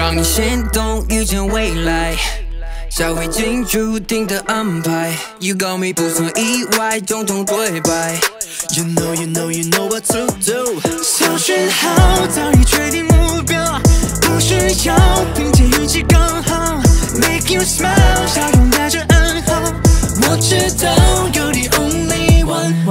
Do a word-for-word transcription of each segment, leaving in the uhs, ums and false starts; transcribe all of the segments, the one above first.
让你心动，遇见未来，才会进注定的安排。You got me 不算意外，种种对白。You know, you know, you know what to do。 搜讯号早已确定目标，不需要凭借运气刚好。Make you smile， 笑容带着暗号。我知道 you're the only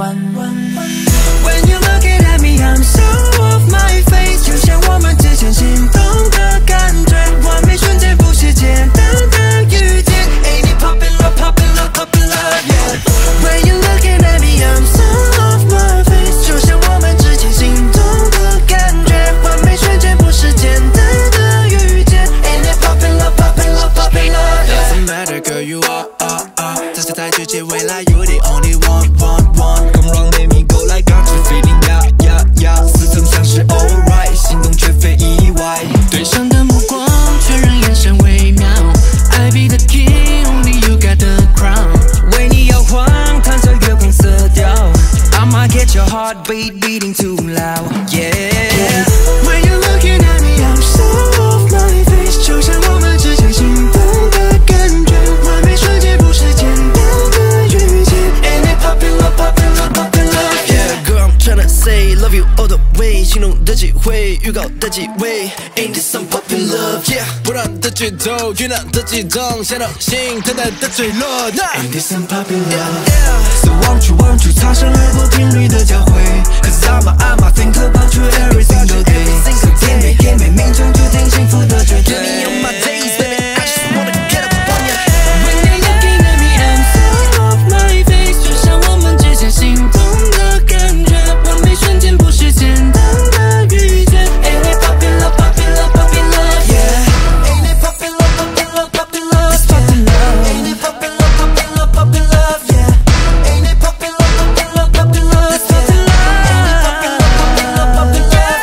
one。When you looking at me, I'm so off my face， 就像我们之前心动的感觉，完美瞬间不是简单的遇见。Ain't it poppin' love, poppin' love, poppin' love, yeah。When you looking at me, I'm so off my face， 就像我们之前心动的感觉，完美瞬间不是简单的遇见。Ain't it poppin' love, poppin' love, poppin' love, yeah。Doesn't matter, girl, you are, are, are。这是在直接未来 ，You the only one, one, one。Come on, let me go like got you feeling, yeah, yeah, yeah。似曾相识 ，alright， 心动绝非意外。对上的目光，确认眼神微妙。I be the king, only you got the crown。 为你摇晃，弹着月光色调。I might get your heartbeat beating too loud, yeah。 When you looking at me, I'm so off my face， 就像我们之前心动的感觉，完美瞬间不是简单的遇见。Ain't it poppin' love, poppin' love, poppin' love, yeah。Girl, I'm tryna say love you all the way， 心动的机会，预告的机会。Ain't this some poppin' love, yeah。不断的剧透，酝酿的激动，想到心等待的坠落。Ain't this some poppin' love, yeah。So won't you, won't you， 擦身而过频率的交汇。Cause I'm a, I'm a think about you every single day。甜美甜美，命中注定幸福的绝对。Get me on my days, baby, I just wanna get up on ya。When you're looking at me, I'm so off my face， 就像我们之前心动的感觉，完美瞬间不是简单的遇见。Ain't it poppin' love, poppin' love, poppin' love, yeah。Ain't it poppin' love, poppin' love, poppin' love, it's poppin' love。Ain't it poppin' love, poppin' love, poppin' love, yeah。Ain't it poppin' love, poppin' love, poppin' love, it's poppin' love。Ain't it poppin' love, poppin' love, poppin' love,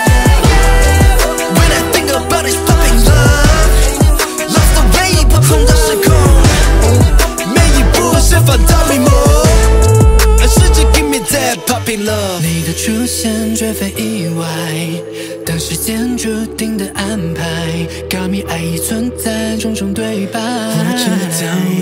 yeah。When I think about it, it's poppin' love。Lost the way， 不同的时空，每一步是反倒迷蒙，而世界给你在 poppin' love。你的出现绝非意外，当时间注定的安排，告密爱已存在种种对白。我知道